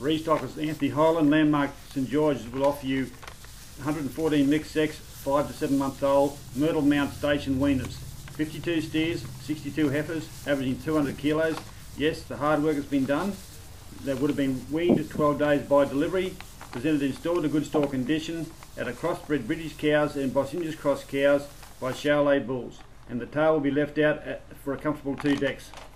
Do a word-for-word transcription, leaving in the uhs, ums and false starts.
Restockers Anthony Highland, Landmark St George's will offer you one hundred fourteen mixed sex, five to seven months old, Myrtle Mount Station weaners. fifty-two steers, sixty-two heifers, averaging two hundred kilos. Yes, the hard work has been done. They would have been weaned at twelve days by delivery, presented in store to good store condition, at a crossbred British cows and Bosingers cross cows by Charolais bulls, and the tail will be left out at, for a comfortable two decks.